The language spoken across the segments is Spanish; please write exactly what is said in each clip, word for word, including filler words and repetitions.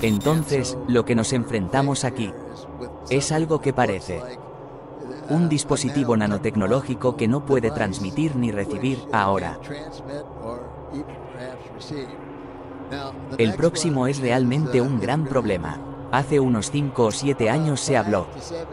Entonces, lo que nos enfrentamos aquí es algo que parece un dispositivo nanotecnológico que no puede transmitir ni recibir ahora. El próximo es realmente un gran problema. Hace unos cinco o siete años se habló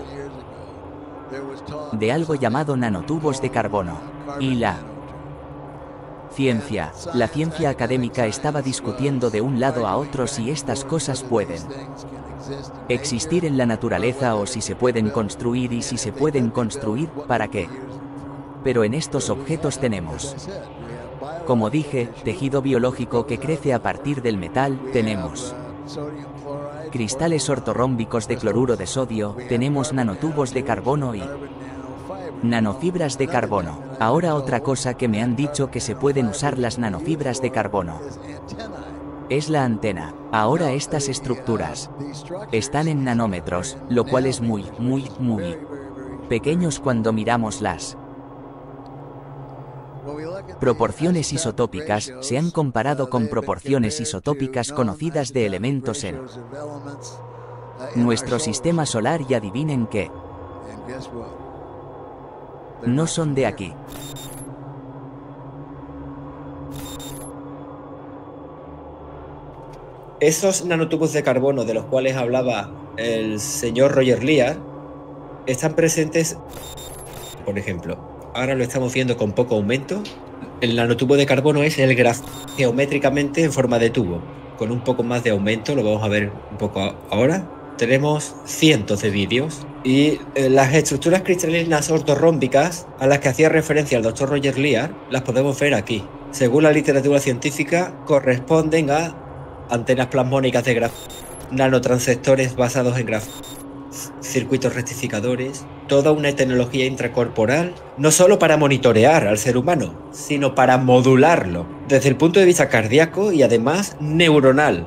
de algo llamado nanotubos de carbono. Y la ciencia, la ciencia académica estaba discutiendo de un lado a otro si estas cosas pueden existir en la naturaleza o si se pueden construir y si se pueden construir, ¿para qué? Pero en estos objetos tenemos, como dije, tejido biológico que crece a partir del metal, tenemos cristales ortorrómbicos de cloruro de sodio, tenemos nanotubos de carbono y nanofibras de carbono. Ahora otra cosa que me han dicho que se pueden usar las nanofibras de carbono es la antena. Ahora estas estructuras están en nanómetros, lo cual es muy, muy, muy pequeños cuando miramos las proporciones isotópicas. Se han comparado con proporciones isotópicas conocidas de elementos en nuestro sistema solar y adivinen qué. No son de aquí. Esos nanotubos de carbono de los cuales hablaba el señor Roger Lear están presentes, por ejemplo, ahora lo estamos viendo con poco aumento. El nanotubo de carbono es el grafeno geométricamente en forma de tubo. Con un poco más de aumento, lo vamos a ver un poco ahora. Tenemos cientos de vídeos y eh, las estructuras cristalinas ortorrómbicas a las que hacía referencia el doctor Roger Lear las podemos ver aquí. Según la literatura científica, corresponden a antenas plasmónicas de grafeno, nanotransceptores basados en grafeno, circuitos rectificadores, toda una tecnología intracorporal, no solo para monitorear al ser humano, sino para modularlo desde el punto de vista cardíaco y además neuronal.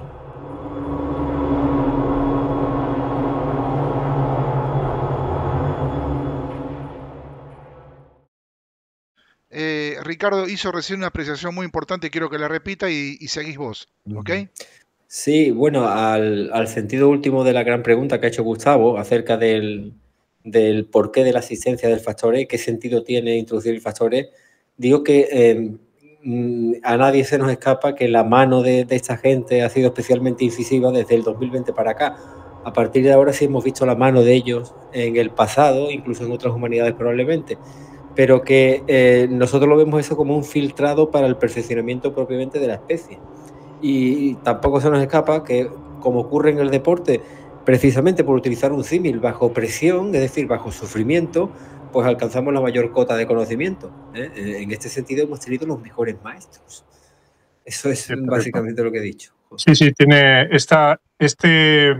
Eh, Ricardo hizo recién una apreciación muy importante, quiero que la repita y, y seguís vos, ¿ok? Sí, bueno, al, al sentido último de la gran pregunta que ha hecho Gustavo acerca del, del porqué de la existencia del factor E, qué sentido tiene introducir el factor E, digo que eh, a nadie se nos escapa que la mano de, de esta gente ha sido especialmente incisiva desde el dos mil veinte para acá. A partir de ahora sí hemos visto la mano de ellos en el pasado, incluso en otras humanidades probablemente, pero que eh, nosotros lo vemos eso como un filtrado para el perfeccionamiento propiamente de la especie. Y tampoco se nos escapa que, como ocurre en el deporte, precisamente por utilizar un símil bajo presión, es decir, bajo sufrimiento, pues alcanzamos la mayor cota de conocimiento, ¿eh? En este sentido hemos tenido los mejores maestros. Eso es sí, básicamente lo que he dicho. Sí, sí, tiene esta, este,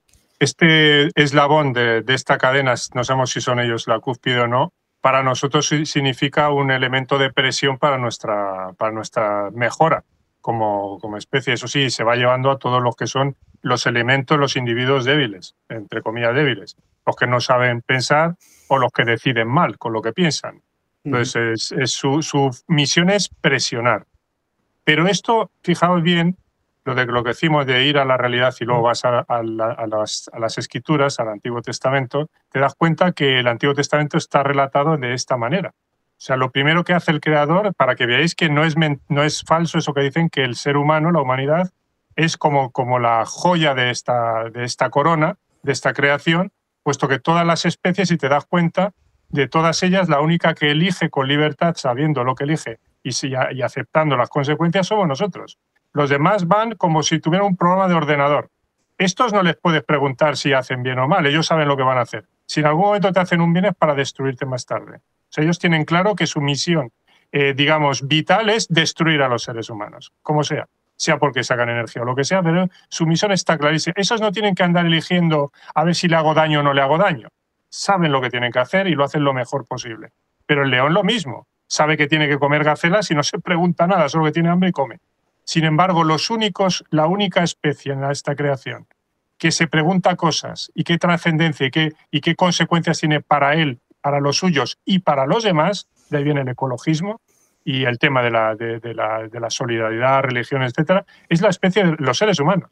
este eslabón de, de esta cadena, no sabemos si son ellos la cúspide o no, para nosotros significa un elemento de presión para nuestra, para nuestra mejora como, como especie. Eso sí, se va llevando a todos los que son los elementos, los individuos débiles, entre comillas débiles, los que no saben pensar o los que deciden mal con lo que piensan. Entonces, es, es su, su misión es presionar. Pero esto, fijaos bien, lo de lo que decimos de ir a la realidad y luego vas a, a, la, a, las, a las escrituras, al Antiguo Testamento, te das cuenta que el Antiguo Testamento está relatado de esta manera. O sea, lo primero que hace el Creador, para que veáis que no es, no es falso eso que dicen, que el ser humano, la humanidad, es como, como la joya de esta, de esta corona, de esta creación, puesto que todas las especies, si te das cuenta, de todas ellas, la única que elige con libertad, sabiendo lo que elige y, y aceptando las consecuencias, somos nosotros. Los demás van como si tuvieran un programa de ordenador. Estos no les puedes preguntar si hacen bien o mal, ellos saben lo que van a hacer. Si en algún momento te hacen un bien es para destruirte más tarde. O sea, ellos tienen claro que su misión, eh, digamos, vital es destruir a los seres humanos, como sea. Sea porque sacan energía o lo que sea, pero su misión está clarísima. Esos no tienen que andar eligiendo a ver si le hago daño o no le hago daño. Saben lo que tienen que hacer y lo hacen lo mejor posible. Pero el león lo mismo. Sabe que tiene que comer gacelas y no se pregunta nada, solo que tiene hambre y come. Sin embargo, los únicos, la única especie en esta creación que se pregunta cosas y qué trascendencia y qué, y qué consecuencias tiene para él, para los suyos y para los demás, de ahí viene el ecologismo y el tema de la, de, de la, de la solidaridad, religión, etcétera, es la especie de los seres humanos.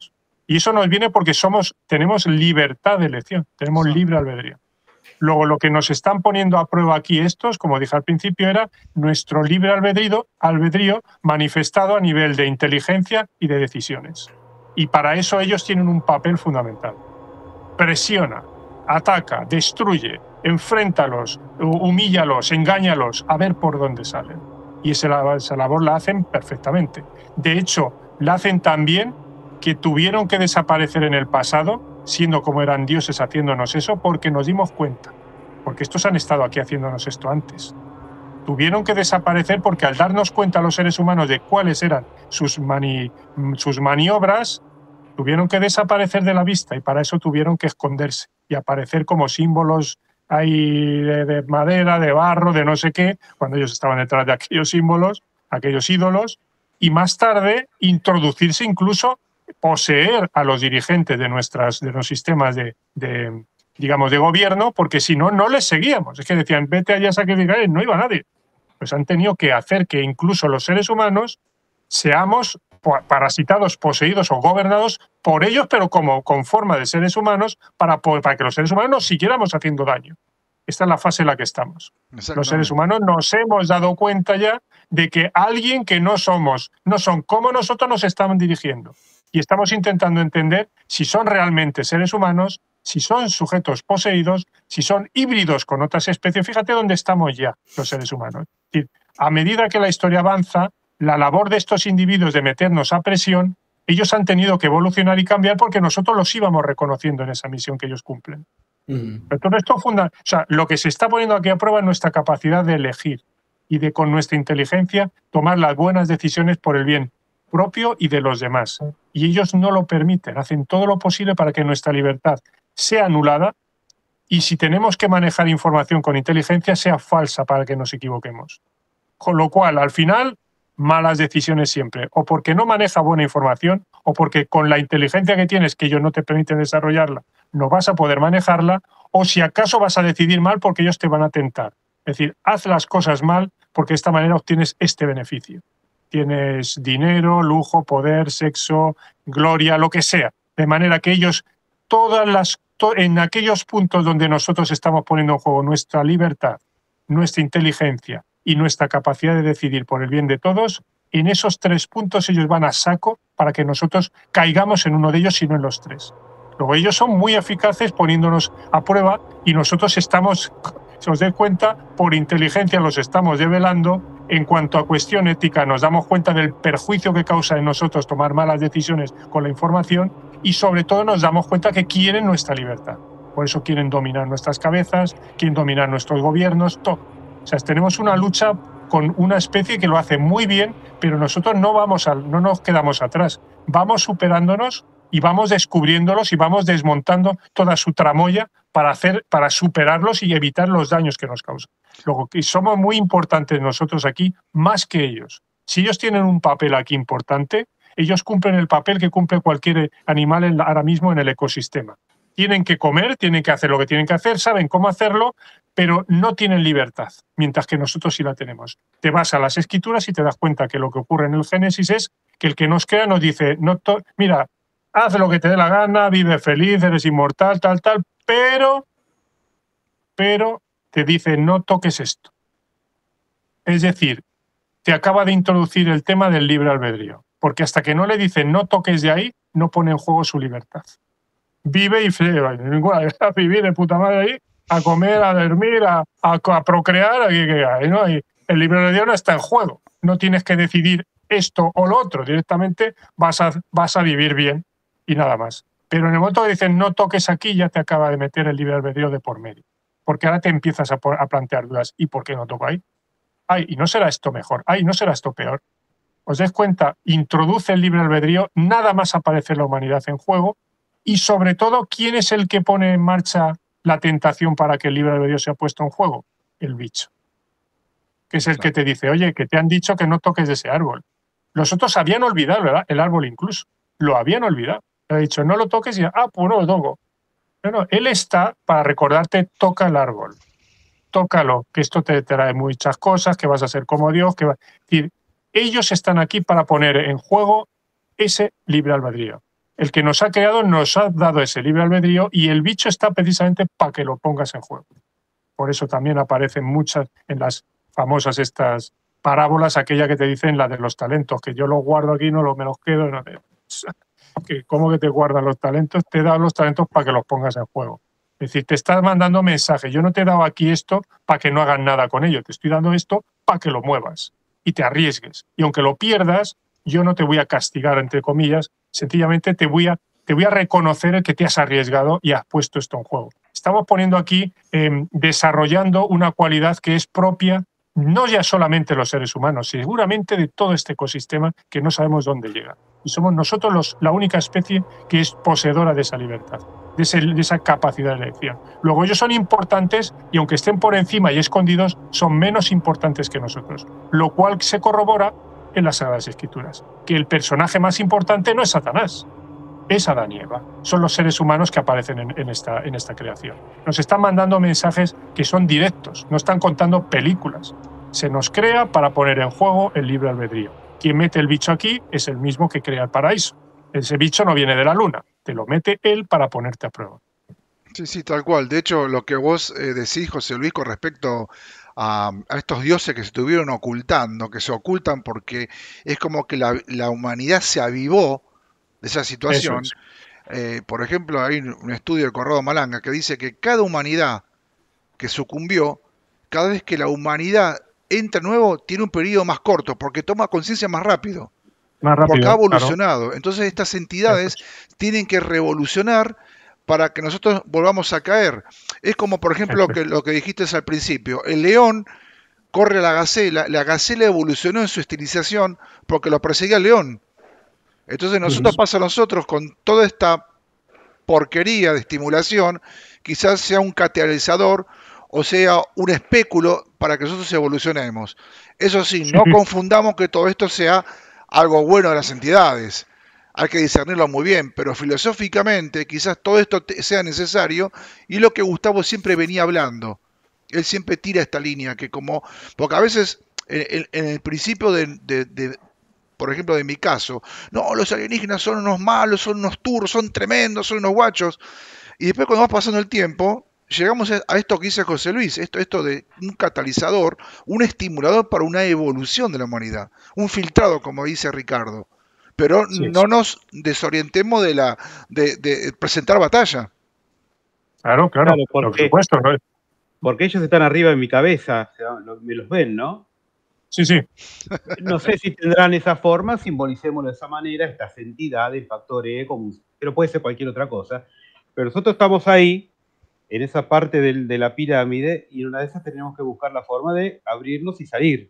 Y eso nos viene porque somos, tenemos libertad de elección, tenemos libre albedrío. Luego, lo que nos están poniendo a prueba aquí estos, como dije al principio, era nuestro libre albedrío, albedrío manifestado a nivel de inteligencia y de decisiones. Y para eso ellos tienen un papel fundamental. Presiona, ataca, destruye, enfréntalos, humíllalos, engáñalos, a ver por dónde salen. Y esa, esa labor la hacen perfectamente. De hecho, la hacen tan bien que tuvieron que desaparecer en el pasado, siendo como eran dioses haciéndonos eso, porque nos dimos cuenta. Porque estos han estado aquí haciéndonos esto antes. Tuvieron que desaparecer porque al darnos cuenta a los seres humanos de cuáles eran sus, mani, sus maniobras, tuvieron que desaparecer de la vista y para eso tuvieron que esconderse y aparecer como símbolos ahí de, de madera, de barro, de no sé qué, cuando ellos estaban detrás de aquellos símbolos, aquellos ídolos, y más tarde introducirse incluso, poseer a los dirigentes de, nuestras, de los sistemas de, de, digamos, de gobierno, porque si no, no les seguíamos. Es que decían, vete allá a sacrificar, y no iba nadie. Pues han tenido que hacer que incluso los seres humanos seamos parasitados, poseídos o gobernados por ellos, pero como con forma de seres humanos, para, para que los seres humanos nos siguiéramos haciendo daño. Esta es la fase en la que estamos. Los seres humanos nos hemos dado cuenta ya de que alguien que no somos, no son como nosotros, nos están dirigiendo. Y estamos intentando entender si son realmente seres humanos, si son sujetos poseídos, si son híbridos con otras especies. Fíjate dónde estamos ya los seres humanos. Es decir, a medida que la historia avanza, la labor de estos individuos de meternos a presión, ellos han tenido que evolucionar y cambiar porque nosotros los íbamos reconociendo en esa misión que ellos cumplen. Uh-huh. Entonces, esto funda, o sea, lo que se está poniendo aquí a prueba es nuestra capacidad de elegir y de, con nuestra inteligencia, tomar las buenas decisiones por el bien propio y de los demás. Y ellos no lo permiten, hacen todo lo posible para que nuestra libertad sea anulada y si tenemos que manejar información con inteligencia, sea falsa para que nos equivoquemos. Con lo cual, al final, malas decisiones siempre, o porque no maneja buena información, o porque con la inteligencia que tienes, que ellos no te permiten desarrollarla, no vas a poder manejarla, o si acaso vas a decidir mal porque ellos te van a tentar. Es decir, haz las cosas mal porque de esta manera obtienes este beneficio. Tienes dinero, lujo, poder, sexo, gloria, lo que sea. De manera que ellos, todas las, to, en aquellos puntos donde nosotros estamos poniendo en juego nuestra libertad, nuestra inteligencia y nuestra capacidad de decidir por el bien de todos, en esos tres puntos ellos van a saco para que nosotros caigamos en uno de ellos y no en los tres. Luego ellos son muy eficaces poniéndonos a prueba y nosotros estamos, si os dais cuenta, por inteligencia los estamos develando. En cuanto a cuestión ética, nos damos cuenta del perjuicio que causa en nosotros tomar malas decisiones con la información y sobre todo nos damos cuenta que quieren nuestra libertad. Por eso quieren dominar nuestras cabezas, quieren dominar nuestros gobiernos, todo. O sea, tenemos una lucha con una especie que lo hace muy bien, pero nosotros no, vamos a, no nos quedamos atrás. Vamos superándonos y vamos descubriéndolos y vamos desmontando toda su tramoya para, hacer, para superarlos y evitar los daños que nos causan. Luego, que somos muy importantes nosotros aquí, más que ellos. Si ellos tienen un papel aquí importante, ellos cumplen el papel que cumple cualquier animal en, ahora mismo en el ecosistema. Tienen que comer, tienen que hacer lo que tienen que hacer, saben cómo hacerlo, pero no tienen libertad, mientras que nosotros sí la tenemos. Te vas a las escrituras y te das cuenta que lo que ocurre en el Génesis es que el que nos crea nos dice, no to- mira, haz lo que te dé la gana, vive feliz, eres inmortal, tal, tal, pero, pero te dice, no toques esto. Es decir, te acaba de introducir el tema del libre albedrío, porque hasta que no le dicen no toques de ahí, no pone en juego su libertad. Vive y a vivir de puta madre ahí, a comer, a dormir, a, a, a procrear, a, a, ¿no? Y el libre albedrío no está en juego. No tienes que decidir esto o lo otro, directamente vas a, vas a vivir bien y nada más. Pero en el momento que dicen no toques aquí, ya te acaba de meter el libre albedrío de por medio. Porque ahora te empiezas a, a plantear dudas. ¿Y por qué no toco ahí? Ay, ¿y no será esto mejor? Ay, ¿no será esto peor? Os des cuenta, introduce el libre albedrío, nada más aparece la humanidad en juego y sobre todo, ¿quién es el que pone en marcha la tentación para que el libre albedrío sea puesto en juego? El bicho. Que es el que te dice, oye, que te han dicho que no toques de ese árbol. Los otros habían olvidado, ¿verdad? El árbol incluso. Lo habían olvidado. Le ha dicho, no lo toques y, ah, pues no lo toco. No, no, él está para recordarte, toca el árbol. Tócalo, que esto te trae muchas cosas, que vas a ser como Dios. Que va... Es decir, ellos están aquí para poner en juego ese libre albedrío. el que nos ha creado nos ha dado ese libre albedrío y el bicho está precisamente para que lo pongas en juego. Por eso también aparecen muchas en las famosas estas parábolas, aquella que te dicen la de los talentos, que yo los guardo aquí, no los, me los quedo. No te, que ¿cómo que te guardan los talentos? Te he dado los talentos para que los pongas en juego. Es decir, te estás mandando mensajes. Yo no te he dado aquí esto para que no hagan nada con ello. Te estoy dando esto para que lo muevas y te arriesgues. Y aunque lo pierdas, yo no te voy a castigar, entre comillas. Sencillamente te voy a, te voy a reconocer el que te has arriesgado y has puesto esto en juego. Estamos poniendo aquí, eh, desarrollando una cualidad que es propia, no ya solamente de los seres humanos, seguramente de todo este ecosistema que no sabemos dónde llega. Y somos nosotros los, la única especie que es poseedora de esa libertad, de, ese, de esa capacidad de elección. Luego ellos son importantes y aunque estén por encima y escondidos, son menos importantes que nosotros, lo cual se corrobora en las Sagradas Escrituras, que el personaje más importante no es Satanás, es Adán y Eva. Son los seres humanos que aparecen en, en, esta, en esta creación. Nos están mandando mensajes que son directos, no están contando películas. Se nos crea para poner en juego el libre albedrío. Quien mete el bicho aquí es el mismo que crea el paraíso. Ese bicho no viene de la luna, te lo mete él para ponerte a prueba. Sí, sí, tal cual. De hecho, lo que vos eh, decís, José Luis, con respecto a, a estos dioses que se estuvieron ocultando, que se ocultan porque es como que la, la humanidad se avivó de esa situación. Es. Eh, por ejemplo, hay un estudio de Corrado Malanga que dice que cada humanidad que sucumbió, cada vez que la humanidad entra nuevo, tiene un periodo más corto, porque toma conciencia más rápido. Más rápido, porque ha evolucionado. Claro. Entonces estas entidades tienen que revolucionar para que nosotros volvamos a caer. Es como, por ejemplo, lo que, lo que dijiste al principio. El león corre a la gacela. La gacela evolucionó en su estilización porque lo perseguía el león. Entonces nosotros pasa a nosotros con toda esta porquería de estimulación, quizás sea un catalizador o sea un espéculo para que nosotros evolucionemos. Eso sí, no confundamos que todo esto sea algo bueno de las entidades. Hay que discernirlo muy bien, pero filosóficamente quizás todo esto sea necesario y lo que Gustavo siempre venía hablando. Él siempre tira esta línea, que como, porque a veces en, en el principio de, de, de por ejemplo, de mi caso, no, los alienígenas son unos malos, son unos turros, son tremendos, son unos guachos. Y después cuando va pasando el tiempo, llegamos a esto que dice José Luis, esto, esto de un catalizador, un estimulador para una evolución de la humanidad, un filtrado, como dice Ricardo. Pero sí, no sí. nos desorientemos de la de, de presentar batalla. Claro, claro, claro porque, por supuesto. ¿No? Porque ellos están arriba de mi cabeza, me los ven, ¿no? Sí, sí. No sé si tendrán esa forma, simbolicémoslo de esa manera, estas entidades, factor E, como, pero puede ser cualquier otra cosa. Pero nosotros estamos ahí, en esa parte del, de la pirámide, y en una de esas tenemos que buscar la forma de abrirnos y salir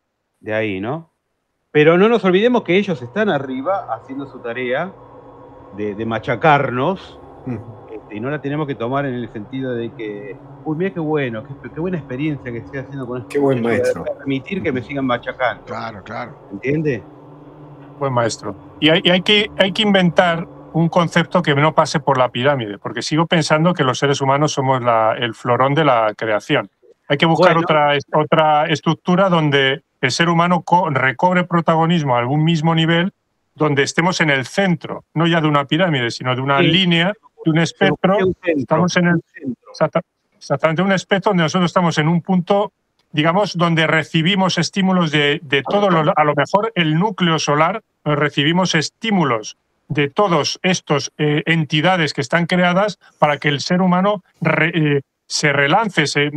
de ahí, ¿no? Pero no nos olvidemos que ellos están arriba haciendo su tarea de, de machacarnos, uh-huh. este, y no la tenemos que tomar en el sentido de que, uy, mira qué bueno, qué, qué buena experiencia que estoy haciendo con esto. Qué buen maestro. Para permitir que me sigan machacando. Claro, claro. ¿Entiende? Buen maestro. Y hay, y hay, que, hay que inventar un concepto que no pase por la pirámide, porque sigo pensando que los seres humanos somos la, el florón de la creación. Hay que buscar bueno. otra, otra estructura donde el ser humano recobre protagonismo a algún mismo nivel, donde estemos en el centro, no ya de una pirámide, sino de una sí. línea, de un espectro. Un estamos en el exactamente un espectro donde nosotros estamos en un punto, digamos, donde recibimos estímulos de, de todo, lo, a lo mejor el núcleo solar, recibimos estímulos de todas estas eh, entidades que están creadas para que el ser humano re, eh, se relance, se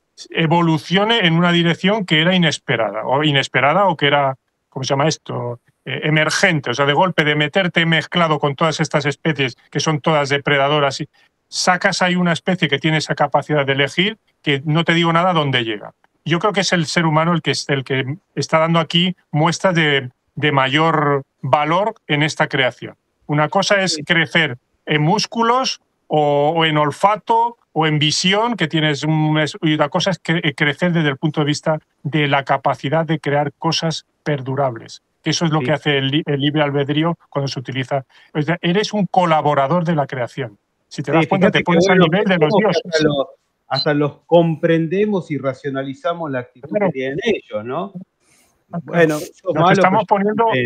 evolucione en una dirección que era inesperada, o inesperada o que era, ¿cómo se llama esto?, eh, emergente, o sea, de golpe de meterte mezclado con todas estas especies que son todas depredadoras, y sacas ahí una especie que tiene esa capacidad de elegir, que no te digo nada dónde llega. Yo creo que es el ser humano el que, el que está dando aquí muestras de, de mayor valor en esta creación. Una cosa es crecer en músculos o, o en olfato o en visión, que tienes un, y otra cosa es cre crecer desde el punto de vista de la capacidad de crear cosas perdurables. Eso es lo sí. que hace el, el libre albedrío cuando se utiliza. O sea, eres un colaborador de la creación. Si te sí, das cuenta, te pones al nivel de los dioses. Hasta los, hasta los comprendemos y racionalizamos la actitud claro. que tienen ellos, ¿no? Bueno, nos malo, estamos poniendo...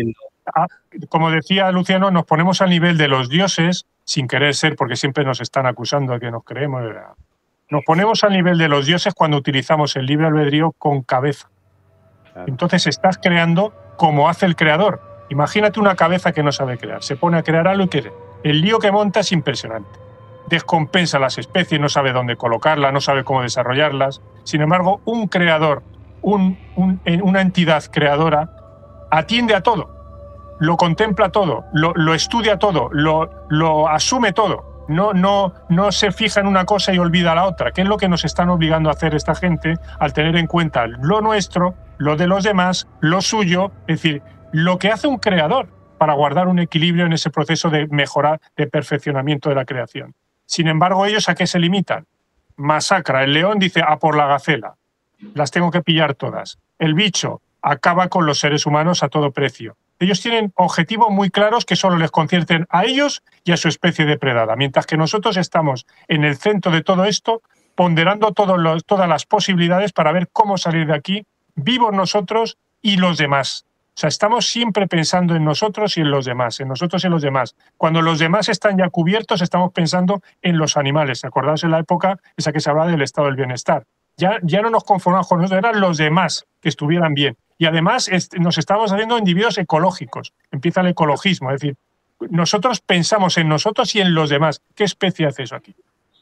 a, como decía Luciano, nos ponemos al nivel de los dioses, sin querer ser, porque siempre nos están acusando de que nos creemos. Nos ponemos al nivel de los dioses cuando utilizamos el libre albedrío con cabeza. Entonces estás creando como hace el creador. Imagínate una cabeza que no sabe crear. Se pone a crear algo y que el lío que monta es impresionante. Descompensa las especies, no sabe dónde colocarlas, no sabe cómo desarrollarlas. Sin embargo, un creador, un, un, una entidad creadora, atiende a todo, lo contempla todo, lo, lo estudia todo, lo, lo asume todo. No, no, no se fija en una cosa y olvida la otra, que es lo que nos están obligando a hacer esta gente al tener en cuenta lo nuestro, lo de los demás, lo suyo, es decir, lo que hace un creador para guardar un equilibrio en ese proceso de mejorar, de perfeccionamiento de la creación. Sin embargo, ¿ellos a qué se limitan? Masacra. El león dice, a por la gacela. Las tengo que pillar todas. El bicho acaba con los seres humanos a todo precio. Ellos tienen objetivos muy claros que solo les concierten a ellos y a su especie depredada, mientras que nosotros estamos en el centro de todo esto, ponderando todos los, todas las posibilidades para ver cómo salir de aquí, vivos nosotros y los demás. O sea, estamos siempre pensando en nosotros y en los demás, en nosotros y en los demás. Cuando los demás están ya cubiertos, estamos pensando en los animales. ¿Acordaos en la época esa que se hablaba del estado del bienestar? Ya, ya no nos conformamos con nosotros, eran los demás que estuvieran bien. Y además est- nos estamos haciendo individuos ecológicos. Empieza el ecologismo, es decir, nosotros pensamos en nosotros y en los demás. ¿Qué especie hace eso aquí?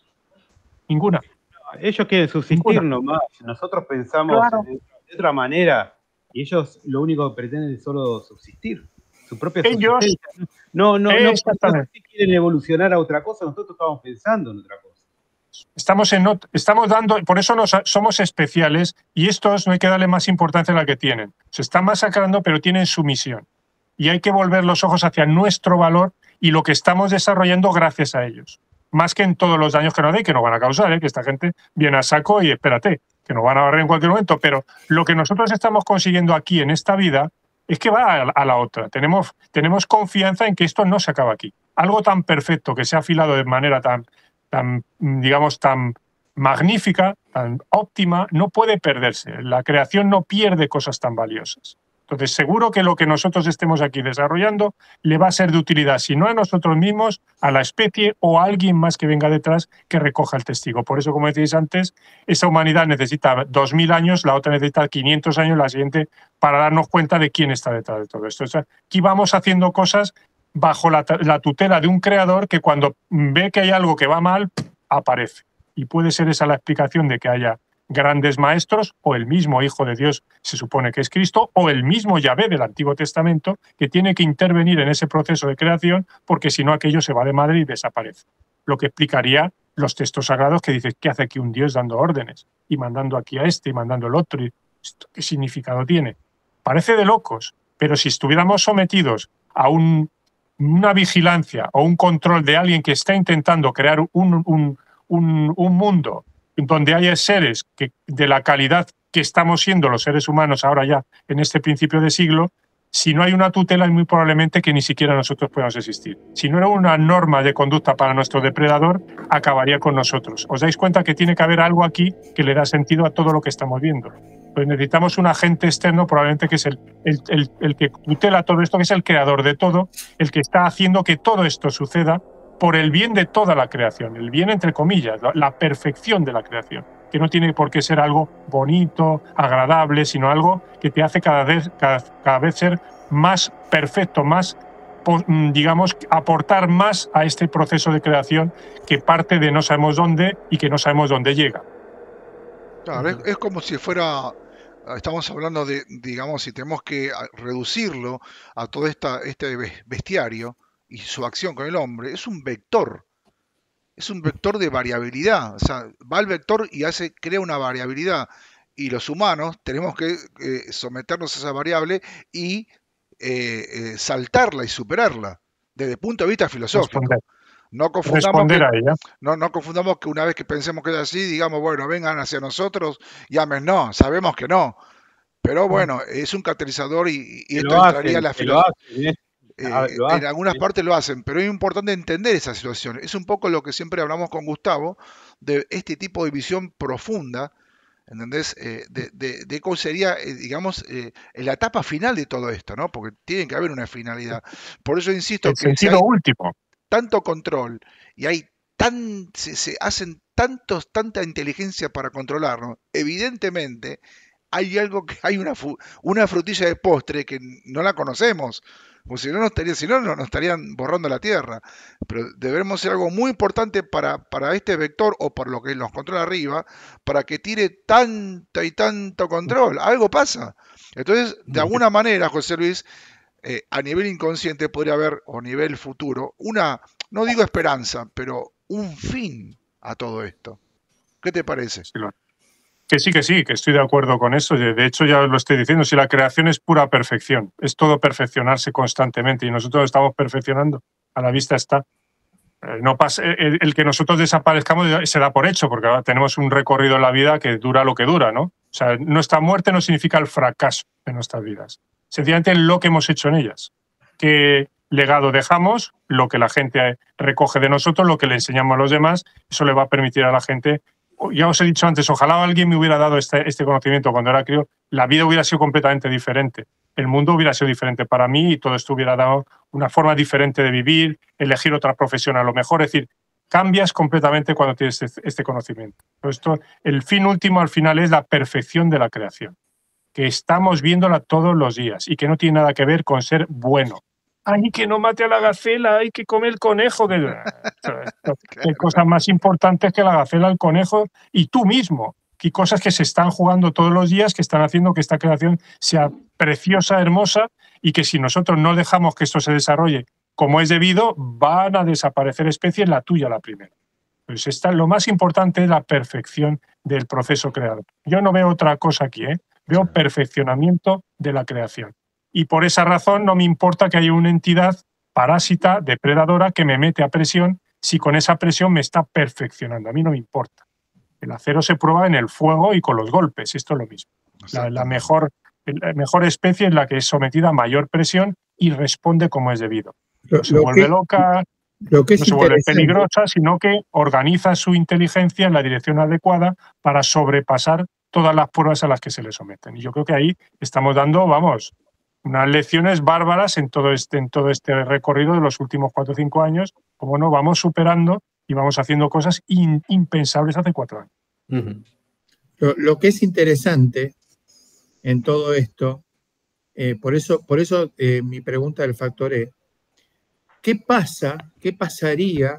Ninguna. Ellos quieren subsistir Ninguna. nomás. Nosotros pensamos Claro. de, de otra manera y ellos lo único que pretenden es solo subsistir. Su propia Ellos, subsistencia. No, no, no, no exactamente. si quieren evolucionar a otra cosa, nosotros estamos pensando en otra cosa. Estamos, en, ot- estamos dando, por eso nos, somos especiales y estos no hay que darle más importancia a la que tienen. Se están masacrando, pero tienen su misión. Y hay que volver los ojos hacia nuestro valor y lo que estamos desarrollando gracias a ellos. Más que en todos los daños que nos den, que nos van a causar, ¿eh? Que esta gente viene a saco y espérate, que nos van a barrer en cualquier momento. Pero lo que nosotros estamos consiguiendo aquí en esta vida es que va a, a la otra. Tenemos, tenemos confianza en que esto no se acaba aquí. Algo tan perfecto que se ha afilado de manera tan tan, digamos, tan magnífica, tan óptima, no puede perderse. La creación no pierde cosas tan valiosas. Entonces, seguro que lo que nosotros estemos aquí desarrollando le va a ser de utilidad, si no a nosotros mismos, a la especie o a alguien más que venga detrás que recoja el testigo. Por eso, como decíais antes, esa humanidad necesita dos mil años, la otra necesita quinientos años, la siguiente, para darnos cuenta de quién está detrás de todo esto. O sea, aquí vamos haciendo cosas bajo la, la tutela de un creador que cuando ve que hay algo que va mal, aparece. Y puede ser esa la explicación de que haya grandes maestros, o el mismo Hijo de Dios se supone que es Cristo, o el mismo Yahvé del Antiguo Testamento, que tiene que intervenir en ese proceso de creación, porque si no aquello se va de madre y desaparece. Lo que explicaría los textos sagrados que dicen, ¿qué hace aquí un Dios dando órdenes? Y mandando aquí a este y mandando al otro. Y ¿esto qué significado tiene? Parece de locos, pero si estuviéramos sometidos a un una vigilancia o un control de alguien que está intentando crear un, un, un, un mundo donde haya seres que, de la calidad que estamos siendo los seres humanos ahora ya en este principio de siglo, si no hay una tutela es muy probablemente que ni siquiera nosotros podamos existir. Si no era una norma de conducta para nuestro depredador, acabaría con nosotros. ¿Os dais cuenta que tiene que haber algo aquí que le da sentido a todo lo que estamos viendo? Pues necesitamos un agente externo, probablemente que es el, el, el, el que tutela todo esto, que es el creador de todo, el que está haciendo que todo esto suceda por el bien de toda la creación, el bien entre comillas, la, la perfección de la creación, que no tiene por qué ser algo bonito, agradable, sino algo que te hace cada vez, cada, cada vez ser más perfecto, más, digamos, aportar más a este proceso de creación que parte de no sabemos dónde y que no sabemos dónde llega. Claro, es, es como si fuera... Estamos hablando de, digamos, si tenemos que reducirlo a todo esta, este bestiario y su acción con el hombre, es un vector, es un vector de variabilidad, o sea, va el vector y hace, crea una variabilidad, y los humanos tenemos que eh, someternos a esa variable y eh, eh, saltarla y superarla, desde el punto de vista filosófico. Responder. No confundamos, Responder que, a ella. No, no confundamos que una vez que pensemos que es así, digamos, bueno, vengan hacia nosotros, llamen, no, sabemos que no. Pero bueno, es un catalizador y, y esto entraría a la filosofía. Eh, en algunas partes lo hacen, pero es importante entender esa situación. Es un poco lo que siempre hablamos con Gustavo, de este tipo de visión profunda ¿entendés? Eh, de, de, de cómo sería, eh, digamos, eh, la etapa final de todo esto, ¿no? Porque tiene que haber una finalidad. Por eso insisto El que si sentido hay último. tanto control y hay tan, se, se hacen tantos, tanta inteligencia para controlarnos, evidentemente hay algo que hay una, fu- una frutilla de postre que no la conocemos. Porque si no, nos estaría, si no, no- nos estarían borrando la tierra. Pero debemos ser algo muy importante para, para este vector o para lo que nos controla arriba, para que tire tanto y tanto control. Algo pasa. Entonces, de alguna manera, José Luis, eh, a nivel inconsciente podría haber, o nivel futuro, una, no digo esperanza, pero un fin a todo esto. ¿Qué te parece? Sí, lo- Que sí, que sí, que estoy de acuerdo con eso. De de hecho, ya os lo estoy diciendo, si la creación es pura perfección, es todo perfeccionarse constantemente y nosotros estamos perfeccionando, a la vista está. Eh, No pasa, el, el que nosotros desaparezcamos se da por hecho, porque ahora tenemos un recorrido en la vida que dura lo que dura, ¿no? O sea, nuestra muerte no significa el fracaso de nuestras vidas, sencillamente lo que hemos hecho en ellas. ¿Qué legado dejamos? Lo que la gente recoge de nosotros, lo que le enseñamos a los demás, eso le va a permitir a la gente. Ya os he dicho antes, ojalá alguien me hubiera dado este, este conocimiento cuando era crío, la vida hubiera sido completamente diferente. El mundo hubiera sido diferente para mí y todo esto hubiera dado una forma diferente de vivir, elegir otra profesión a lo mejor. Es decir, cambias completamente cuando tienes este, este conocimiento. Esto, el fin último al final es la perfección de la creación, que estamos viéndola todos los días y que no tiene nada que ver con ser bueno. Ay, que no mate a la gacela, hay que comer el conejo. Que... Hay cosas más importantes que la gacela, el conejo y tú mismo. Y cosas que se están jugando todos los días, que están haciendo que esta creación sea preciosa, hermosa, y que si nosotros no dejamos que esto se desarrolle como es debido, van a desaparecer especies, la tuya la primera. Pues esta, lo más importante es la perfección del proceso creador. Yo no veo otra cosa aquí, ¿eh? Veo perfeccionamiento de la creación. Y por esa razón no me importa que haya una entidad parásita, depredadora, que me mete a presión si con esa presión me está perfeccionando. A mí no me importa. El acero se prueba en el fuego y con los golpes, esto es lo mismo. La, la, mejor, la mejor especie es la que es sometida a mayor presión y responde como es debido. No se vuelve que, loca, lo que no se vuelve peligrosa, sino que organiza su inteligencia en la dirección adecuada para sobrepasar todas las pruebas a las que se le someten. Y yo creo que ahí estamos dando, vamos, unas lecciones bárbaras en todo este, en todo este recorrido de los últimos cuatro o cinco años, como no vamos superando y vamos haciendo cosas in, impensables hace cuatro años. Uh-huh. lo, lo que es interesante en todo esto, eh, por eso, por eso eh, mi pregunta del factor E, ¿qué pasa, qué pasaría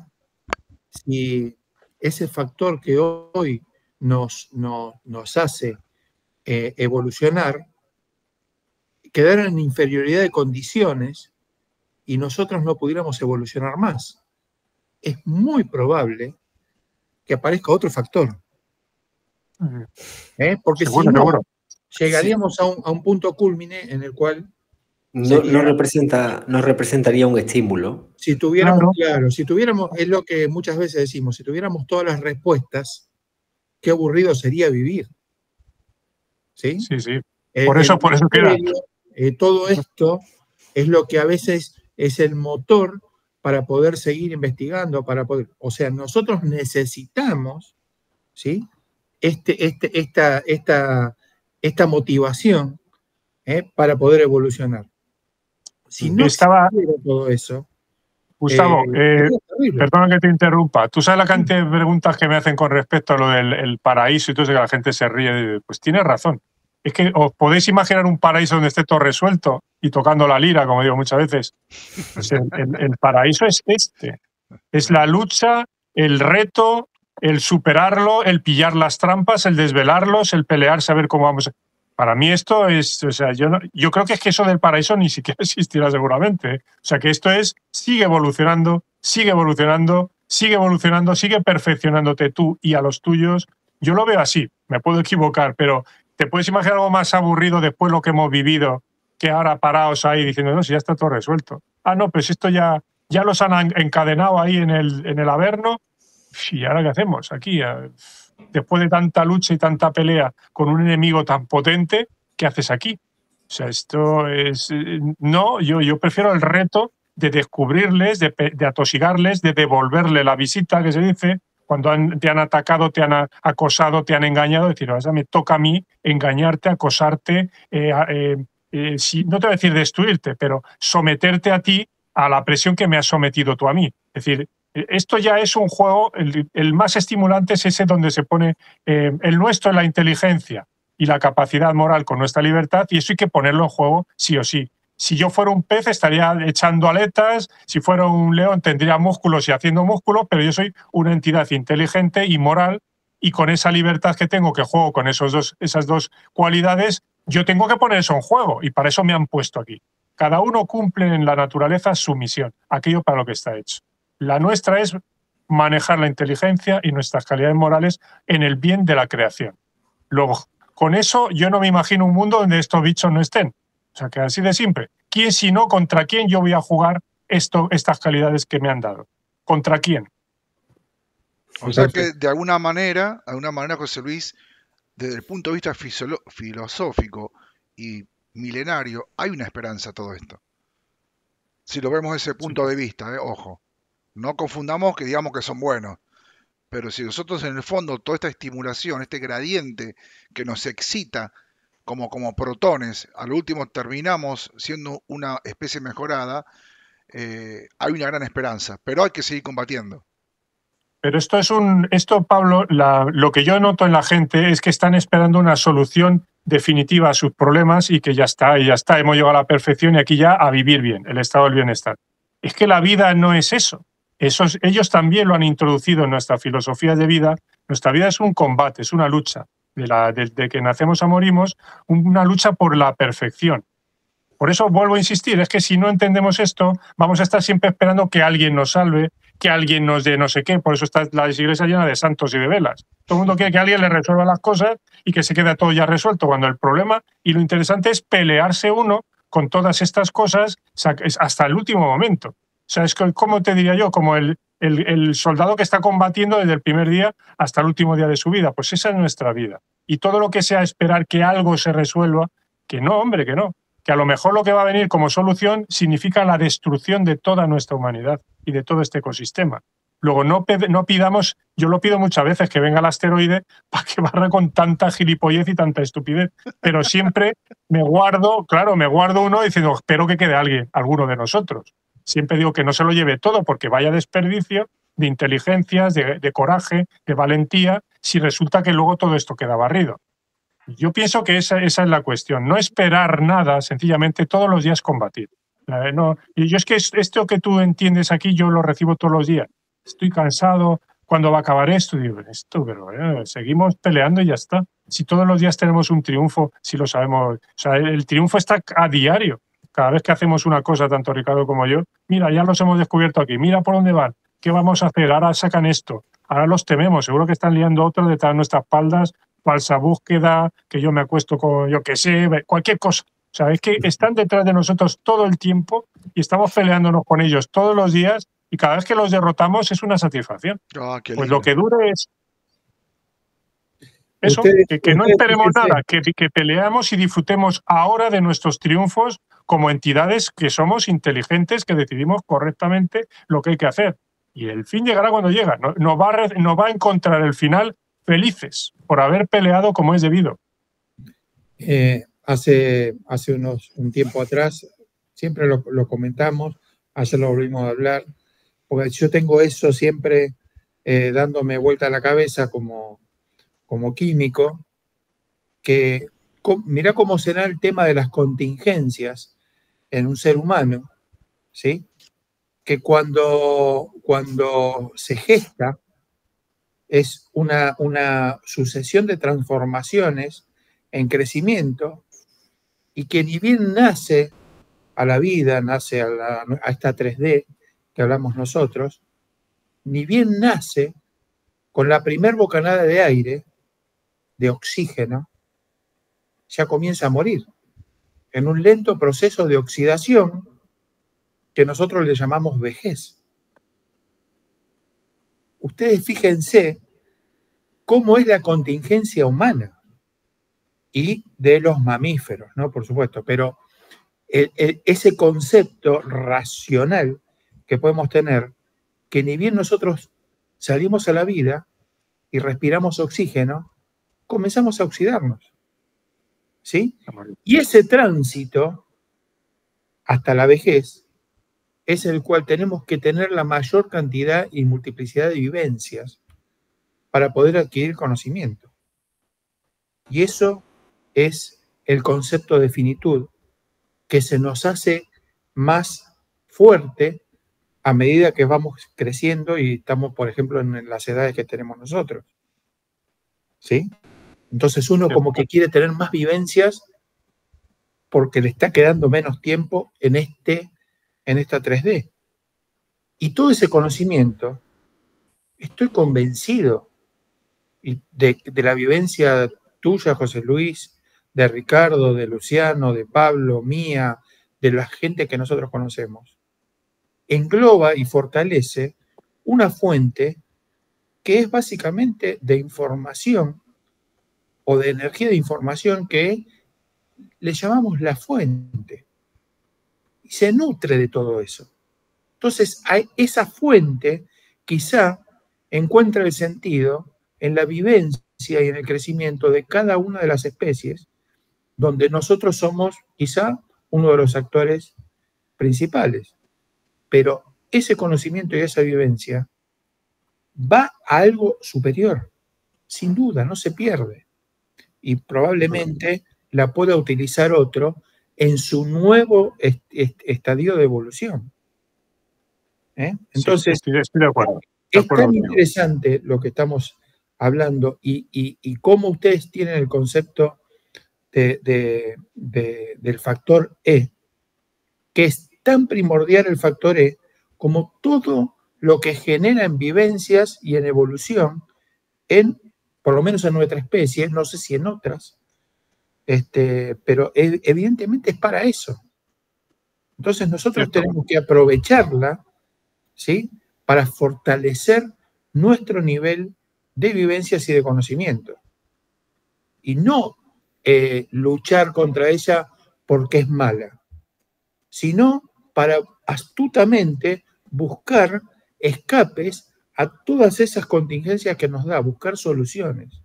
si ese factor que hoy nos, nos, nos hace eh, evolucionar quedara en inferioridad de condiciones y nosotros no pudiéramos evolucionar más? Es muy probable que aparezca otro factor. ¿Eh? Porque seguro, si no, seguro. llegaríamos sí. a, un, a un punto culmine en el cual no, sería, no, representa, no representaría un estímulo. Si tuviéramos, claro. claro, si tuviéramos, es lo que muchas veces decimos, si tuviéramos todas las respuestas, qué aburrido sería vivir. ¿Sí? Sí, sí. Por eh, eso, por eso queda. Eh, todo esto es lo que a veces es el motor para poder seguir investigando, para poder, o sea, nosotros necesitamos, ¿sí? Este, este, esta, esta, esta motivación ¿eh? para poder evolucionar. Si no Estaba todo eso. Gustavo, eh, eh, perdona que te interrumpa. Tú sabes la cantidad de preguntas que me hacen con respecto a lo del el paraíso y todo eso, que la gente se ríe. Pues tienes razón. Es que os podéis imaginar un paraíso donde esté todo resuelto y tocando la lira, como digo muchas veces. Pues el, el, el paraíso es este. Es la lucha, el reto, el superarlo, el pillar las trampas, el desvelarlos, el pelear, saber cómo vamos a... Para mí esto es, o sea, yo, no, yo creo que es que eso del paraíso ni siquiera existirá seguramente. ¿eh? O sea, que esto es, sigue evolucionando, sigue evolucionando, sigue evolucionando, sigue perfeccionándote tú y a los tuyos. Yo lo veo así, me puedo equivocar, pero ¿te puedes imaginar algo más aburrido después de lo que hemos vivido que ahora parados ahí diciendo, no, si ya está todo resuelto? Ah, no, pues esto ya, ya los han encadenado ahí en el, en el Averno. ¿Y ahora qué hacemos aquí? Después de tanta lucha y tanta pelea con un enemigo tan potente, ¿qué haces aquí? O sea, esto es... No, yo, yo prefiero el reto de descubrirles, de, de atosigarles, de devolverle la visita, que se dice, cuando han, te han atacado, te han acosado, te han engañado, decir, o sea, me toca a mí engañarte, acosarte, eh, eh, eh, si, no te voy a decir destruirte, pero someterte a ti a la presión que me has sometido tú a mí. Es decir, esto ya es un juego, el, el más estimulante es ese donde se pone eh, el nuestro, la inteligencia y la capacidad moral con nuestra libertad, y eso hay que ponerlo en juego sí o sí. Si yo fuera un pez estaría echando aletas, si fuera un león tendría músculos y haciendo músculos, pero yo soy una entidad inteligente y moral, y con esa libertad que tengo, que juego con esos dos, esas dos cualidades, yo tengo que poner eso en juego, y para eso me han puesto aquí. Cada uno cumple en la naturaleza su misión, aquello para lo que está hecho. La nuestra es manejar la inteligencia y nuestras calidades morales en el bien de la creación. Luego, con eso yo no me imagino un mundo donde estos bichos no estén. O sea, que así de simple. ¿Quién, si no, contra quién yo voy a jugar esto, estas calidades que me han dado? ¿Contra quién? O sea que de alguna manera, de alguna manera, José Luis, desde el punto de vista filosófico y milenario, hay una esperanza a todo esto. Si lo vemos desde ese punto sí. de vista, eh, ojo. No confundamos que digamos que son buenos. Pero si nosotros en el fondo, toda esta estimulación, este gradiente que nos excita como, como protones, al último terminamos siendo una especie mejorada, eh, hay una gran esperanza, pero hay que seguir combatiendo. Pero esto es un, esto Pablo, la, lo que yo noto en la gente es que están esperando una solución definitiva a sus problemas y que ya está, y ya está, hemos llegado a la perfección y aquí ya a vivir bien, el estado del bienestar. Es que la vida no es eso. Esos, ellos también lo han introducido en nuestra filosofía de vida. Nuestra vida es un combate, es una lucha. De, la, de, de que nacemos a morimos, una lucha por la perfección. Por eso vuelvo a insistir, es que si no entendemos esto, vamos a estar siempre esperando que alguien nos salve, que alguien nos dé no sé qué. Por eso está la iglesia llena de santos y de velas. Todo el mundo quiere que alguien le resuelva las cosas y que se quede todo ya resuelto, cuando el problema y lo interesante es pelearse uno con todas estas cosas hasta el último momento. O sea, es que, ¿cómo te diría yo? Como el, el, el soldado que está combatiendo desde el primer día hasta el último día de su vida. Pues esa es nuestra vida. Y todo lo que sea esperar que algo se resuelva, que no, hombre, que no. Que a lo mejor lo que va a venir como solución significa la destrucción de toda nuestra humanidad y de todo este ecosistema. Luego, no, no pidamos, yo lo pido muchas veces, que venga el asteroide para que barra con tanta gilipollez y tanta estupidez. Pero siempre me guardo, claro, me guardo uno diciendo, espero que quede alguien, alguno de nosotros. Siempre digo que no se lo lleve todo porque vaya desperdicio de inteligencias, de, de coraje, de valentía, si resulta que luego todo esto queda barrido. Yo pienso que esa, esa es la cuestión, no esperar nada, sencillamente todos los días combatir. No, y yo es que esto que tú entiendes aquí, yo lo recibo todos los días. Estoy cansado, ¿cuándo va a acabar esto? Y digo, esto, pero eh, seguimos peleando y ya está. Si todos los días tenemos un triunfo, si lo sabemos, o sea, el triunfo está a diario. Cada vez que hacemos una cosa, tanto Ricardo como yo, mira, ya los hemos descubierto aquí, mira por dónde van, ¿qué vamos a hacer? Ahora sacan esto, ahora los tememos, seguro que están liando otros detrás de nuestras espaldas, falsa búsqueda, que yo me acuesto con, yo qué sé, cualquier cosa. O sea, es que están detrás de nosotros todo el tiempo y estamos peleándonos con ellos todos los días y cada vez que los derrotamos es una satisfacción. Oh, pues lo que dure es eso, usted, que, que no esperemos nada, que, que peleamos y disfrutemos ahora de nuestros triunfos como entidades que somos inteligentes, que decidimos correctamente lo que hay que hacer. Y el fin llegará cuando llega. Nos, nos, va, a, nos va a encontrar el final felices por haber peleado como es debido. Eh, hace hace unos, un tiempo atrás, siempre lo, lo comentamos, ayer lo volvimos a hablar, porque yo tengo eso siempre eh, dándome vuelta a la cabeza como, como químico, que com, mirá cómo será el tema de las contingencias en un ser humano, ¿sí? Que cuando, cuando se gesta es una, una sucesión de transformaciones en crecimiento y que ni bien nace a la vida, nace a, la, a esta tres D que hablamos nosotros, ni bien nace con la primer bocanada de aire, de oxígeno, ya comienza a morir en un lento proceso de oxidación que nosotros le llamamos vejez. Ustedes fíjense cómo es la contingencia humana y de los mamíferos, ¿no? Por supuesto, pero el, el, ese concepto racional que podemos tener, que ni bien nosotros salimos a la vida y respiramos oxígeno, comenzamos a oxidarnos. ¿Sí? Y ese tránsito hasta la vejez es el cual tenemos que tener la mayor cantidad y multiplicidad de vivencias para poder adquirir conocimiento. Y eso es el concepto de finitud que se nos hace más fuerte a medida que vamos creciendo y estamos, por ejemplo, en las edades que tenemos nosotros. ¿Sí? Entonces uno como que quiere tener más vivencias porque le está quedando menos tiempo en, este, en esta tres D. Y todo ese conocimiento, estoy convencido de, de la vivencia tuya, José Luis, de Ricardo, de Luciano, de Pablo, mía, de la gente que nosotros conocemos, engloba y fortalece una fuente que es básicamente de información o de energía de información que le llamamos la fuente. Y se nutre de todo eso. Entonces, esa fuente quizá encuentra el sentido en la vivencia y en el crecimiento de cada una de las especies, donde nosotros somos quizá uno de los actores principales. Pero ese conocimiento y esa vivencia va a algo superior, sin duda, no se pierde. Y probablemente la pueda utilizar otro en su nuevo est est estadio de evolución. ¿Eh? Entonces, sí, estoy, estoy de acuerdo. De es acuerdo tan contigo. interesante lo que estamos hablando y, y, y cómo ustedes tienen el concepto de, de, de, del factor E, que es tan primordial el factor E como todo lo que genera en vivencias y en evolución, en, por lo menos en nuestra especie, no sé si en otras, este, pero evidentemente es para eso. Entonces nosotros Cierto. tenemos que aprovecharla, ¿sí?, para fortalecer nuestro nivel de vivencias y de conocimiento. Y no eh, luchar contra ella porque es mala, sino para astutamente buscar escapes a todas esas contingencias que nos da, buscar soluciones.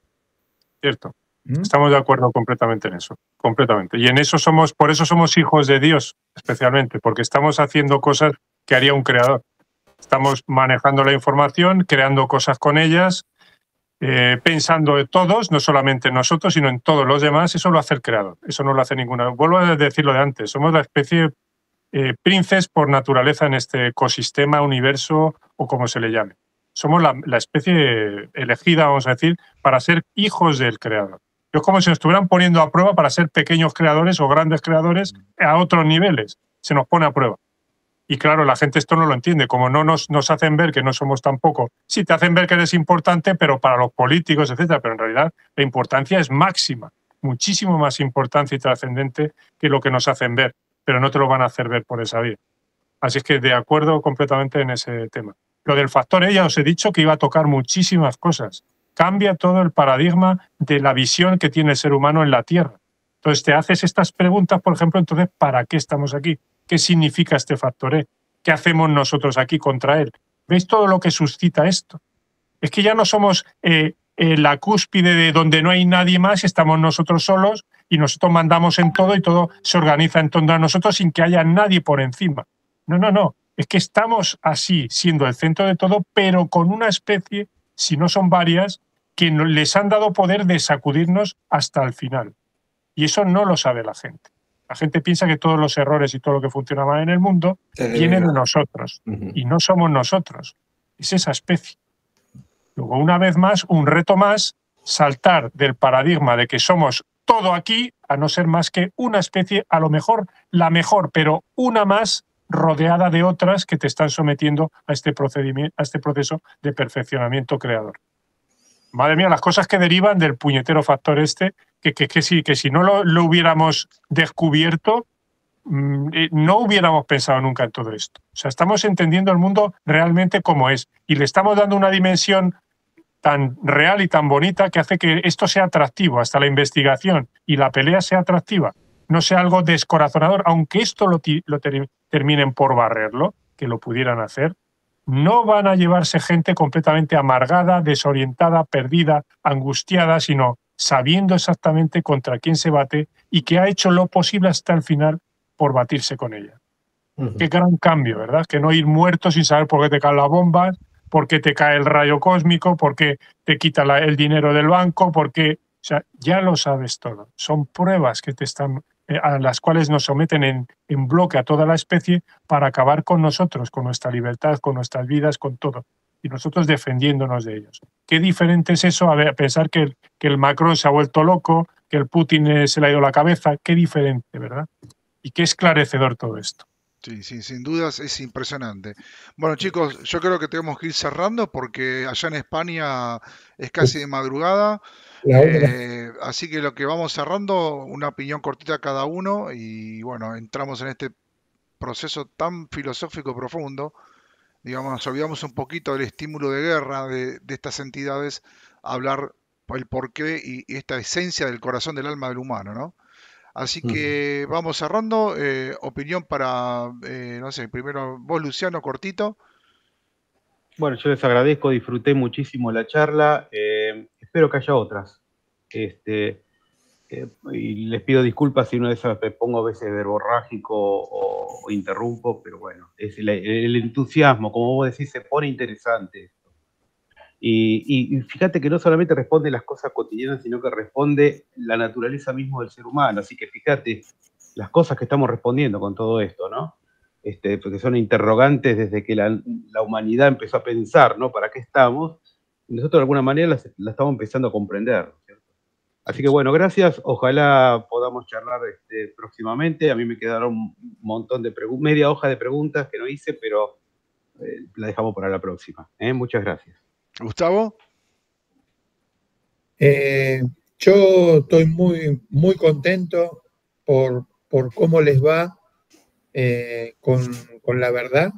Cierto. ¿Mm? Estamos de acuerdo completamente en eso, completamente. Y en eso somos, por eso somos hijos de Dios, especialmente, porque estamos haciendo cosas que haría un creador. Estamos manejando la información, creando cosas con ellas, eh, pensando en todos, no solamente en nosotros, sino en todos los demás. Eso lo hace el creador, eso no lo hace ninguna. Vuelvo a decir lo de antes, somos la especie eh, princes por naturaleza en este ecosistema, universo o como se le llame. Somos la, la especie elegida, vamos a decir, para ser hijos del creador. Es como si nos estuvieran poniendo a prueba para ser pequeños creadores o grandes creadores a otros niveles. Se nos pone a prueba. Y claro, la gente esto no lo entiende. Como no nos, nos hacen ver que no somos tampoco... Sí, te hacen ver que eres importante, pero para los políticos, etcétera. Pero en realidad la importancia es máxima. Muchísimo más importante y trascendente que lo que nos hacen ver. Pero no te lo van a hacer ver por esa vía. Así es que de acuerdo completamente en ese tema. Lo del factor E, ya os he dicho que iba a tocar muchísimas cosas. Cambia todo el paradigma de la visión que tiene el ser humano en la Tierra. Entonces te haces estas preguntas, por ejemplo, entonces, ¿para qué estamos aquí? ¿Qué significa este factor E? ¿Qué hacemos nosotros aquí contra él? ¿Veis todo lo que suscita esto? Es que ya no somos eh, eh, la cúspide de donde no hay nadie más, estamos nosotros solos y nosotros mandamos en todo y todo se organiza en torno a nosotros sin que haya nadie por encima. No, no, no. Es que estamos así, siendo el centro de todo, pero con una especie, si no son varias, que les han dado poder de sacudirnos hasta el final. Y eso no lo sabe la gente. La gente piensa que todos los errores y todo lo que funciona mal en el mundo vienen de nosotros. Uh-huh. Y no somos nosotros. Es esa especie. Luego, una vez más, un reto más, saltar del paradigma de que somos todo aquí a no ser más que una especie, a lo mejor la mejor, pero una más rodeada de otras que te están sometiendo a este procedimiento, a este proceso de perfeccionamiento creador. Madre mía, las cosas que derivan del puñetero factor este, que, que, que, si, que si no lo, lo hubiéramos descubierto, mmm, no hubiéramos pensado nunca en todo esto. O sea, estamos entendiendo el mundo realmente como es y le estamos dando una dimensión tan real y tan bonita que hace que esto sea atractivo, hasta la investigación y la pelea sea atractiva, no sea algo descorazonador, aunque esto lo, lo ter terminen por barrerlo, que lo pudieran hacer. no van a llevarse gente completamente amargada, desorientada, perdida, angustiada, sino sabiendo exactamente contra quién se bate y que ha hecho lo posible hasta el final por batirse con ella. Uh-huh. Qué gran cambio, ¿verdad? Que no ir muerto sin saber por qué te caen las bombas, por qué te cae el rayo cósmico, por qué te quita la, el dinero del banco, por qué... O sea, ya lo sabes todo. Son pruebas que te están, eh, a las cuales nos someten en, en bloque a toda la especie para acabar con nosotros, con nuestra libertad, con nuestras vidas, con todo. Y nosotros defendiéndonos de ellos. Qué diferente es eso a, ver, a pensar que el, que el Macron se ha vuelto loco, que el Putin eh, se le ha ido la cabeza. Qué diferente, ¿verdad? Y qué esclarecedor todo esto. Sí, sí, sin dudas es impresionante. Bueno, chicos, yo creo que tenemos que ir cerrando porque allá en España es casi de madrugada. Eh, así que lo que vamos cerrando, una opinión cortita cada uno y bueno, entramos en este proceso tan filosófico profundo. Digamos, nos olvidamos un poquito del estímulo de guerra de, de estas entidades, a hablar el porqué y, y esta esencia del corazón del alma del humano, ¿no? Así que uh-huh. vamos cerrando. Eh, opinión para, eh, no sé, primero vos, Luciano, cortito. Bueno, yo les agradezco, disfruté muchísimo la charla. Eh, espero que haya otras. Este, eh, y les pido disculpas si una de esas me pongo a veces verborrágico o, o interrumpo, pero bueno, es el, el entusiasmo, como vos decís, se pone interesante. Y, y fíjate que no solamente responde las cosas cotidianas, sino que responde la naturaleza misma del ser humano. Así que fíjate las cosas que estamos respondiendo con todo esto, ¿no? Este, porque son interrogantes desde que la, la humanidad empezó a pensar, ¿no? ¿Para qué estamos? Y nosotros de alguna manera las, las estamos empezando a comprender, ¿cierto? Así que bueno, gracias. Ojalá podamos charlar este, próximamente. A mí me quedaron un montón de preguntas, media hoja de preguntas que no hice, pero eh, la dejamos para la próxima. ¿eh? Muchas gracias. Gustavo. Eh, yo estoy muy, muy contento por, por cómo les va eh, con, con la verdad.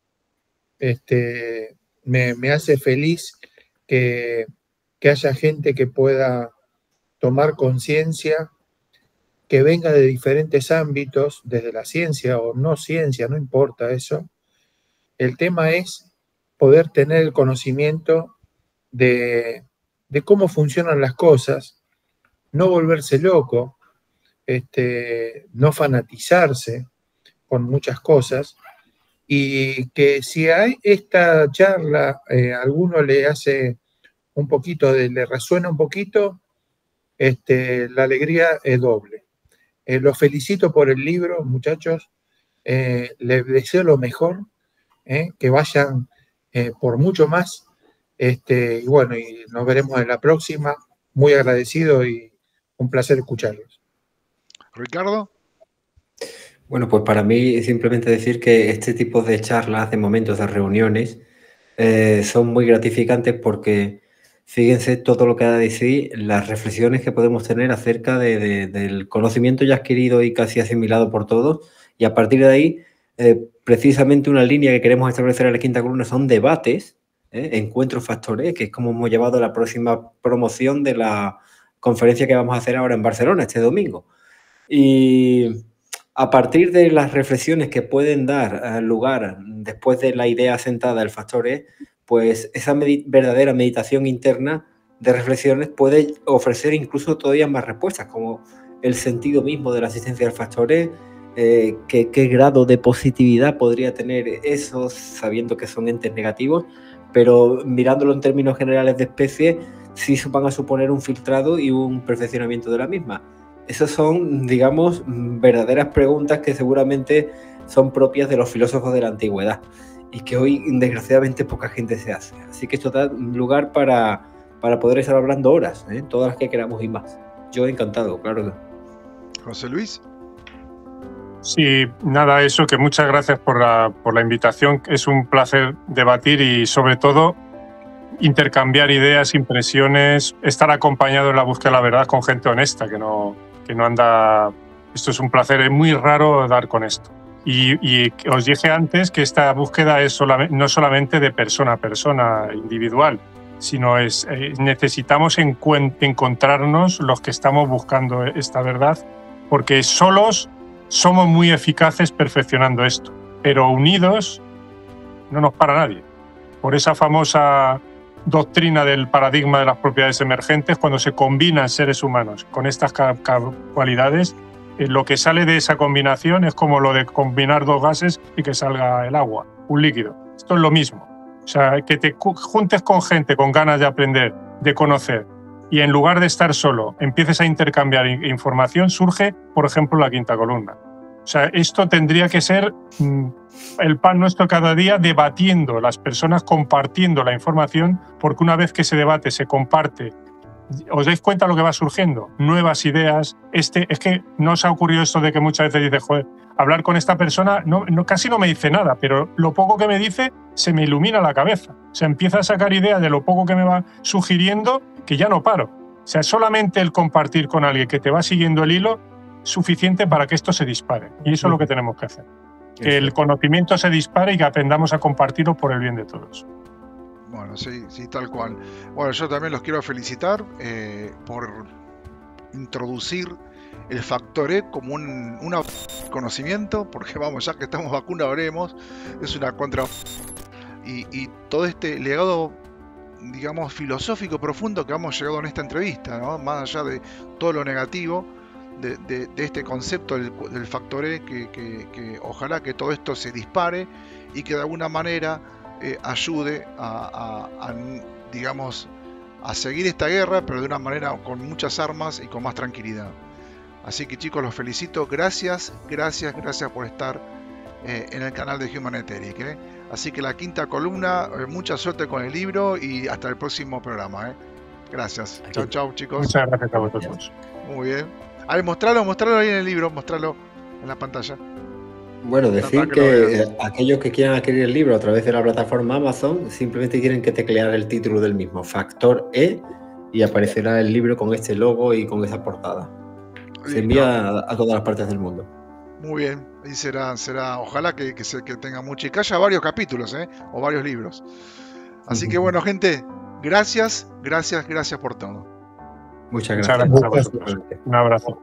Este, me, me hace feliz que, que haya gente que pueda tomar conciencia, que venga de diferentes ámbitos, desde la ciencia o no ciencia, no importa eso. El tema es poder tener el conocimiento de, de cómo funcionan las cosas, no volverse loco, este, no fanatizarse con muchas cosas, y que si hay esta charla, eh, a alguno le hace un poquito, de, le resuena un poquito, este, la alegría es doble. Eh, los felicito por el libro, muchachos, eh, les deseo lo mejor, eh, que vayan eh, por mucho más. Este, y bueno, y nos veremos en la próxima. Muy agradecido y un placer escucharlos. Ricardo. Bueno, pues para mí simplemente decir que este tipo de charlas, de momentos, de reuniones, eh, son muy gratificantes porque fíjense todo lo que ha de decir, las reflexiones que podemos tener acerca de, de, del conocimiento ya adquirido y casi asimilado por todos, y a partir de ahí, eh, precisamente una línea que queremos establecer en la quinta columna son debates, ¿eh? Encuentros Factor-E, que es como hemos llevado la próxima promoción de la conferencia que vamos a hacer ahora en Barcelona, este domingo. Y a partir de las reflexiones que pueden dar lugar después de la idea asentada del Factor-E, pues esa med- verdadera meditación interna de reflexiones puede ofrecer incluso todavía más respuestas, como el sentido mismo de la existencia del Factor-E, eh, qué, qué grado de positividad podría tener eso, sabiendo que son entes negativos, pero mirándolo en términos generales de especie, sí van a suponer un filtrado y un perfeccionamiento de la misma. Esas son, digamos, verdaderas preguntas que seguramente son propias de los filósofos de la antigüedad y que hoy, desgraciadamente, poca gente se hace. Así que esto da lugar para, para poder estar hablando horas, ¿eh? Todas las que queramos y más. Yo encantado, claro. José Luis. Sí, nada, eso, que muchas gracias por la, por la invitación. Es un placer debatir y, sobre todo, intercambiar ideas, impresiones, estar acompañado en la búsqueda de la verdad con gente honesta, que no, que no anda... Esto es un placer, es muy raro dar con esto. Y, y os dije antes que esta búsqueda es solamente, no solamente de persona a persona, individual, sino es eh, necesitamos encontrarnos los que estamos buscando esta verdad, porque solos somos muy eficaces perfeccionando esto, pero unidos no nos para nadie. por esa famosa doctrina del paradigma de las propiedades emergentes, cuando se combinan seres humanos con estas cualidades, eh, lo que sale de esa combinación es como lo de combinar dos gases y que salga el agua, un líquido. Esto es lo mismo. O sea, que te juntes con gente con ganas de aprender, de conocer, y en lugar de estar solo, empieces a intercambiar información, surge, por ejemplo, la quinta columna. O sea, esto tendría que ser mmm, el pan nuestro cada día, debatiendo, las personas compartiendo la información, porque una vez que se debate, se comparte, ¿os dais cuenta de lo que va surgiendo? Nuevas ideas. Este, es que no os ha ocurrido esto de que muchas veces dices, joder, hablar con esta persona no, no, casi no me dice nada, pero lo poco que me dice se me ilumina la cabeza. O sea, empieza a sacar ideas de lo poco que me va sugiriendo que ya no paro. O sea, solamente el compartir con alguien que te va siguiendo el hilo es suficiente para que esto se dispare. Y eso es lo que tenemos que hacer. Que el conocimiento se dispare y que aprendamos a compartirlo por el bien de todos. Bueno, sí, sí, tal cual. Bueno, yo también los quiero felicitar eh, por introducir el factor E como un una conocimiento, porque vamos, ya que estamos vacuna, veremos, es una contra... Y, y todo este legado, digamos, filosófico profundo que hemos llegado en esta entrevista, ¿no? Más allá de todo lo negativo de, de, de este concepto del, del factor E, que, que, que ojalá que todo esto se dispare y que de alguna manera eh, ayude a, a, a, digamos, a seguir esta guerra, pero de una manera con muchas armas y con más tranquilidad. Así que chicos, los felicito, gracias, gracias, gracias por estar eh, en el canal de Humanitaric, ¿eh? Así que la quinta columna, eh, mucha suerte con el libro y hasta el próximo programa, ¿eh? Gracias. Chao, chao, chicos. Muchas gracias a vosotros. Muy bien. A ver, mostralo, mostralo ahí en el libro, mostralo en la pantalla. Bueno, decir que que eh, aquellos que quieran adquirir el libro a través de la plataforma Amazon, simplemente tienen que teclear el título del mismo, Factor E, y aparecerá el libro con este logo y con esa portada. Se envía a, a todas las partes del mundo. Muy bien, y será, será, ojalá que, que, se, que tenga mucho y que haya varios capítulos, ¿eh? O varios libros. Así uh-huh. que bueno, gente, gracias, gracias, gracias por todo. Muchas gracias. Muchas gracias a vosotros. Un abrazo.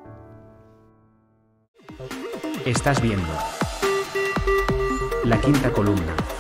Estás viendo La Quinta Columna.